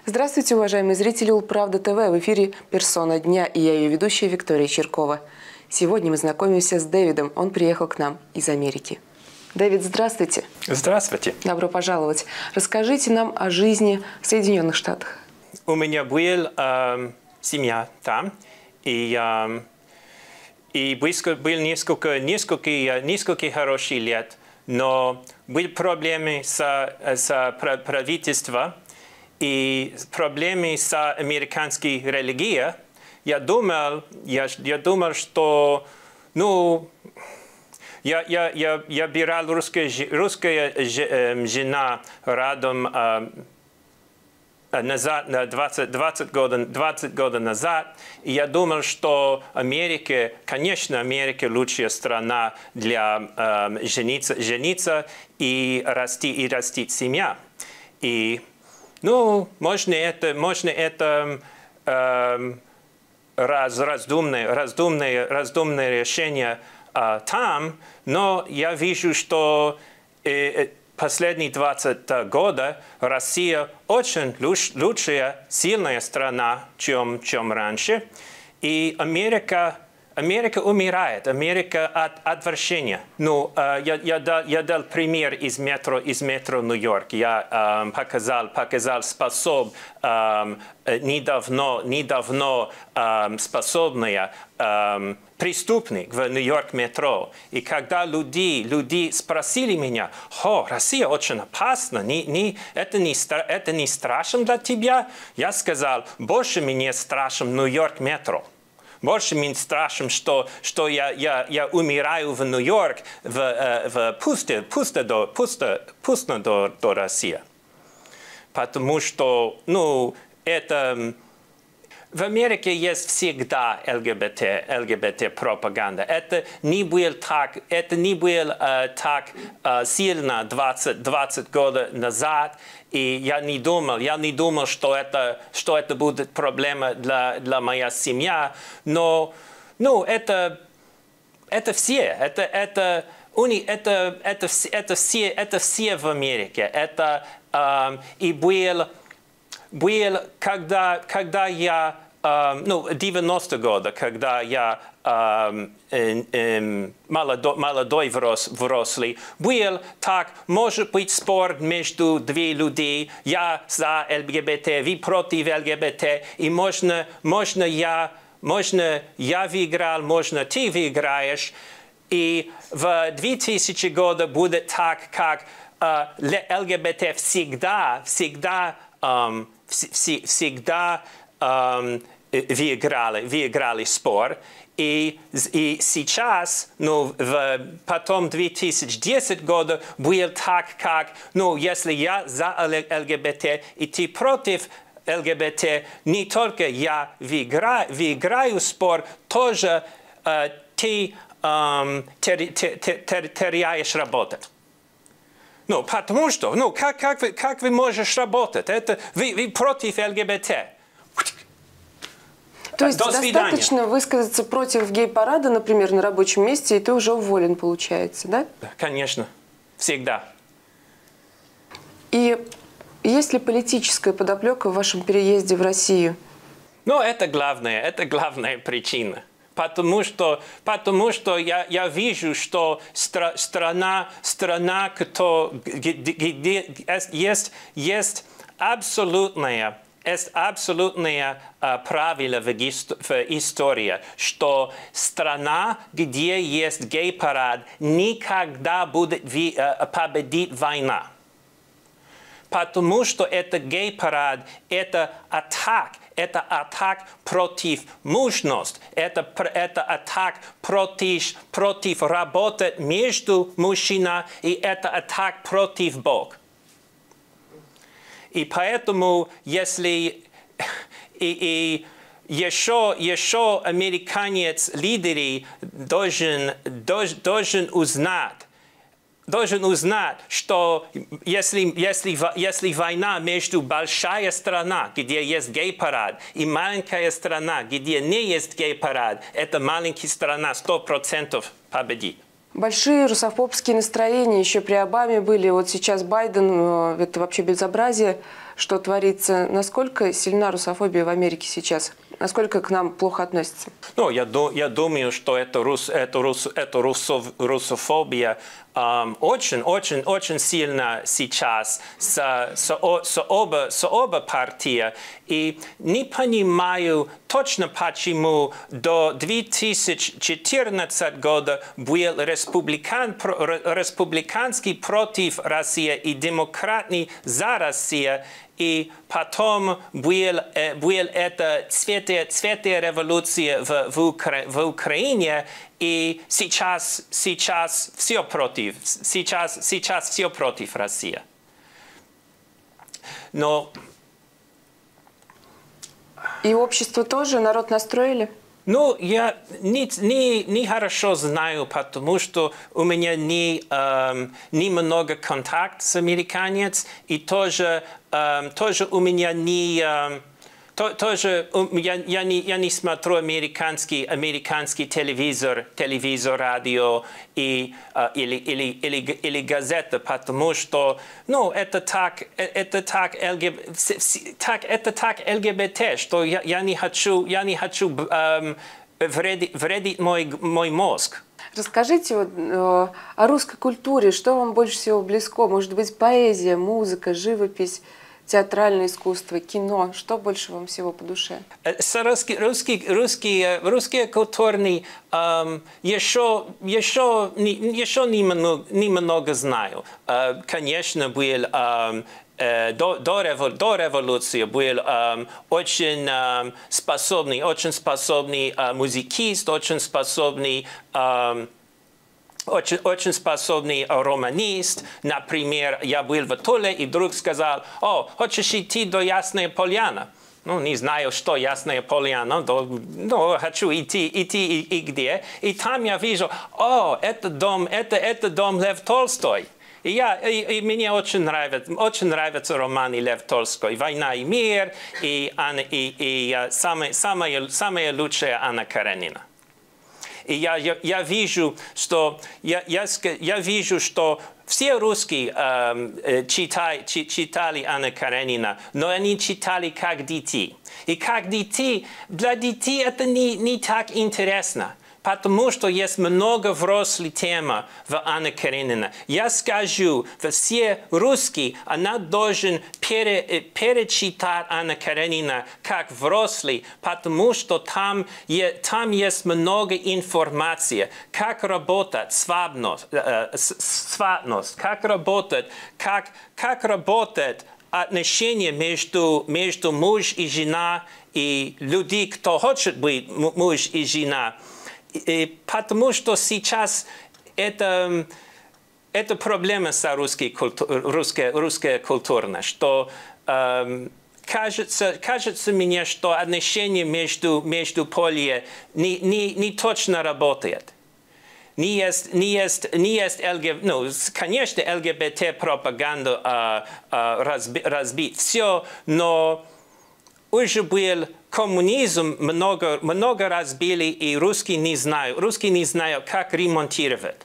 Здравствуйте, уважаемые зрители Улправда ТВ. В эфире «Персона дня» и я ее ведущая Виктория Черкова. Сегодня мы знакомимся с Дэвидом. Он приехал к нам из Америки. Дэвид, здравствуйте. Здравствуйте. Добро пожаловать. Расскажите нам о жизни в Соединенных Штатах. У меня была семья там, и был несколько хороших лет, но были проблемы с правительством и проблемы с американской религией. Я думал, что, я брал русская жена рядом назад, 20 года назад, и я думал, что Америка, конечно, Америка лучшая страна для жениться и растить семья. И, можно это раздумное решение там, но я вижу, что последние 20 лет Россия очень лучшая, сильная страна, чем раньше. И Америка умирает, Америка от отвращения. Я дал пример из метро Нью-Йорк. Я показал недавно способные преступник в Нью-Йорк метро. И когда люди спросили меня: Россия очень опасна, это не страшно для тебя? Я сказал: больше мне страшно Нью-Йорк метро. Больше мне страшно, что я умираю в Нью-Йорк, пусто до России. Потому что, это... В Америке есть всегда ЛГБТ-пропаганда. Это не было так сильно 20 лет назад. И я не думал, что это будет проблема для моей семьи. Но это все. Это все в Америке. И был, когда я, 90 годы, когда я молодой взрослый, был так, может быть, спор между две людей, я за ЛГБТ, вы против ЛГБТ, и можно я выиграл, можно ты выиграешь, и в 2000 году будет так, как ЛГБТ всегда выиграли спор. И сейчас, потом 2010 года, будет так, как, если я за ЛГБТ и ты против ЛГБТ, не только я выиграю спор, тоже ты теряешь работу. Потому что, как вы можете работать? Это вы против ЛГБТ. То есть достаточно высказаться против гей-парада, например, на рабочем месте, и ты уже уволен, получается, да? Конечно. Всегда. И есть ли политическая подоплека в вашем переезде в Россию? Это главная причина. Потому что я вижу, что страна, где есть абсолютное правило в истории, что страна, где есть гей-парад, никогда будет победить война. Потому что это гей-парад, это атак против мужности, это атак против работы между мужчинами, и это атак против Бога. И поэтому, если еще американец лидеры должен узнать, что если война между большая страна, где есть гей-парад, и маленькая страна, где не есть гей-парад, эта маленькая страна 100% победит. Большие русофобские настроения еще при Обаме были. Вот сейчас Байден, это вообще безобразие. что творится. Насколько сильна русофобия в Америке сейчас? Насколько к нам плохо относятся? Ну, я думаю, что эта русофобия очень сильно сейчас с оба партии. И не понимаю точно, почему до 2014 года был республиканский против России и демократный за Россию. И потом была эта цветная революция в Украине, и сейчас все против. Сейчас все против России. Но... И общество тоже, народ настроили? Ну, я не хорошо знаю, потому что у меня немного контакт с американцем, и тоже у меня я не смотрю американский телевизор, радио или газета, потому что, ну, это так ЛГБТ, что я не хочу вредить мой мозг. Расскажите о русской культуре, что вам больше всего близко? Может быть, поэзия, музыка, живопись, театральное искусство, кино. Что больше вам всего по душе? Русские культурные еще немного знаю. Конечно, был до революции был очень способный музыкист, очень способный романист. Например, я был в Туле, и вдруг сказал: «О, хочешь идти до Ясной Поляны?» Ну, не знаю, что Ясная Поляна, но хочу идти и где. И там я вижу: «О, это дом Лев Толстой». И мне очень нравится роман Лев Толстой «Война и мир» и самая лучшая Анна Каренина. И я вижу, что все русские читали Анна Каренина, но они читали как дети. И как дети, для детей это не так интересно. Потому что есть много взрослых тем в Анне Каренина. Я скажу, все русские, она должен перечитать Анна Каренина как взрослый, потому что там есть много информации, как работает сватность, как работает отношения между муж и жена, и люди, кто хочет быть муж и жена. Потому что сейчас это проблема с русской культурой, что кажется мне, что отношения между полями не точно работают. Конечно, ЛГБТ-пропаганда разбит все, но уже был коммунизм, много разбили, и русские не знают, как ремонтировать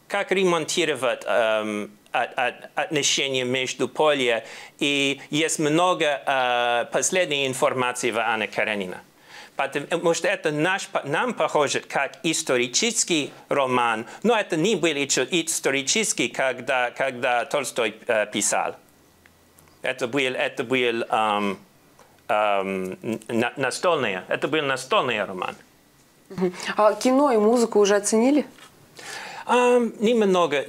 отношения между полями. И есть много последней информации в Анне Каренина. Потому что это нам похоже как исторический роман, но это не был исторический, когда Толстой писал. Это был настольный роман. А кино и музыку уже оценили? Немного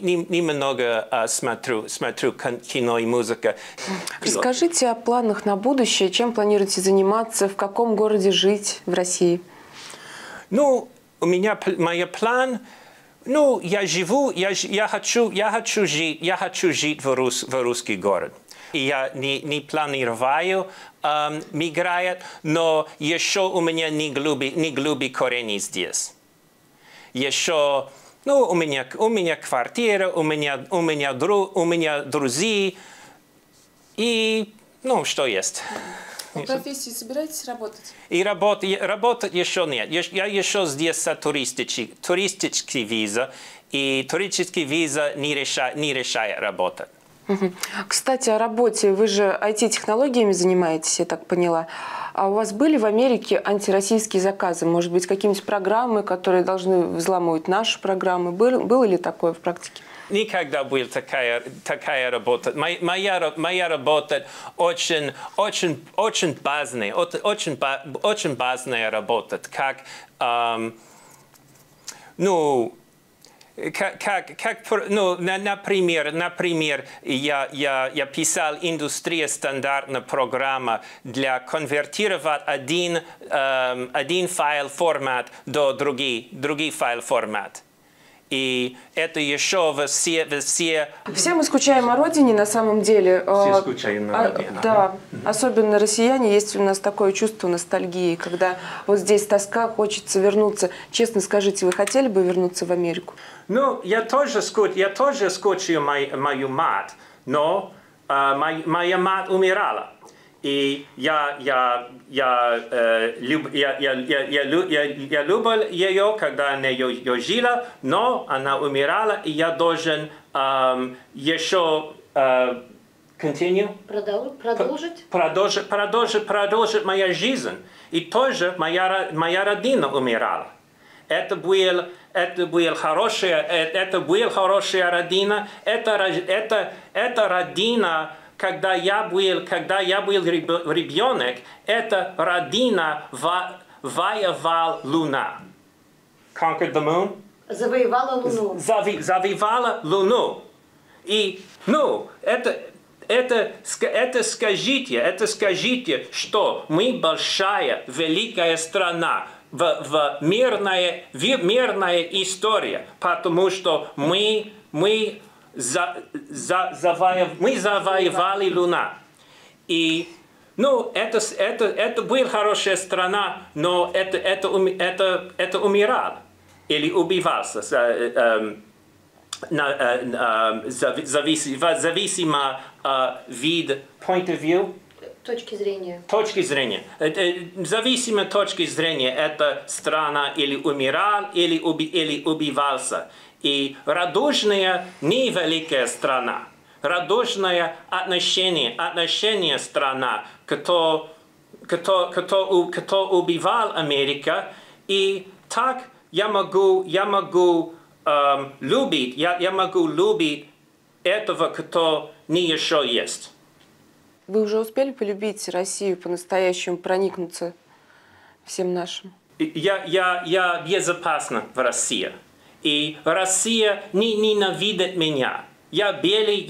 смотрю кино и музыку. Расскажите о планах на будущее. Чем планируете заниматься? В каком городе жить в России? Ну, у меня мой план. Ну, я хочу жить в русский город. Я не планирую мигрировать, но еще у меня не глубокие корни здесь. Еще, ну, у меня квартира, у меня друзья, и, ну, что есть. По профессии собираетесь работать? И работать еще нет. Я еще здесь с туристической визой, и туристическая виза не решает работать. Кстати, о работе. Вы же IT-технологиями занимаетесь, я так поняла. А у вас были в Америке антироссийские заказы? Может быть, какие-нибудь программы, которые должны взламывать наши программы? Было ли такое в практике? Никогда была такая работа. Моя работа очень базная работа. Как, например, я писал индустрия стандартная программа для конвертировать один файл формат до другой файл формат. И это еще все... Все мы скучаем о родине, на самом деле. Все скучаем на родине. Да, особенно россияне, есть у нас такое чувство ностальгии, когда вот здесь тоска, хочется вернуться. Честно скажите, вы хотели бы вернуться в Америку? Ну, я тоже скучаю мою мать, но моя мать умирала. И я любил ее, когда она жила, но она умирала, и я должен еще продолжить мою жизнь. И тоже моя родина умирала. Это была хорошая родина. Это родина. Когда я был ребенок, эта родина воевала Луна. Conquered the moon? Завоевала Луну. Завоевала Луну. И, скажите, что мы большая, великая страна, в мирная история, потому что мы завоевали Луну. И, это была хорошая страна, но это умирало или убивался, зависимо вид point of view. Точки зрения. Зависимо точки зрения, эта страна или умирал, или убивался. И радужная невеликая страна, радужное отношение страна, кто убивал Америку, и так я могу любить этого, кто не еще есть. Вы уже успели полюбить Россию, по-настоящему проникнуться всем нашим? Я безопасна в России. И Россия не ненавидит меня. Я белый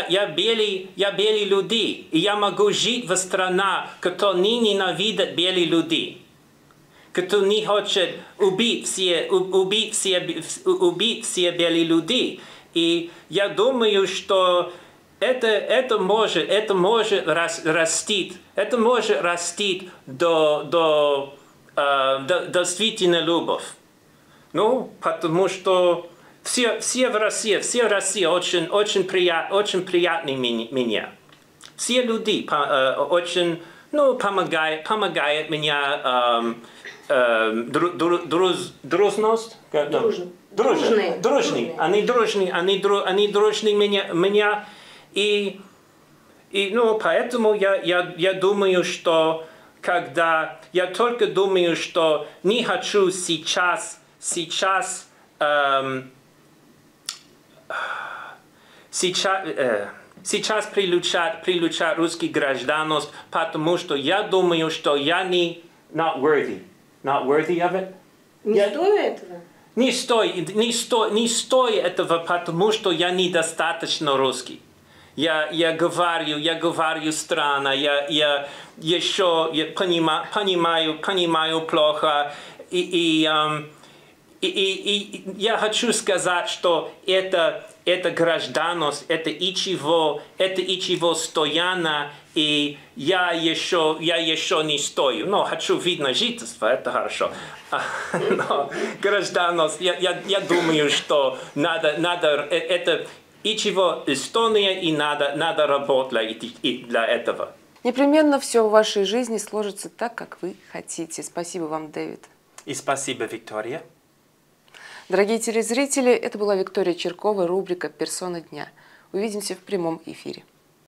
люди. И я могу жить в стране, которая не ненавидит белые люди. Кто не хочет убить все белые люди. И я думаю, что это может расти до действительно любовь. Ну, потому что все в России очень приятны мне. Все люди очень помогают мне дружность. Дружные. Они дружны меня. И поэтому я думаю, что я только думаю, что не хочу сейчас прилучать русский гражданство, потому что я думаю, что я не not worthy of it. Не стою этого? Не стою этого, потому что я недостаточно русский. Я говорю странно, я еще понимаю плохо. И я хочу сказать, что это гражданство, это ичего стояно, и я еще не стою. Но хочу вид на жительство, это хорошо. Но гражданство, я думаю, что надо это ичего Эстония, и надо работать для этого. Непременно все в вашей жизни сложится так, как вы хотите. Спасибо вам, Дэвид. И спасибо, Виктория. Дорогие телезрители, это была Виктория Чиркова, рубрика «Персона дня». Увидимся в прямом эфире.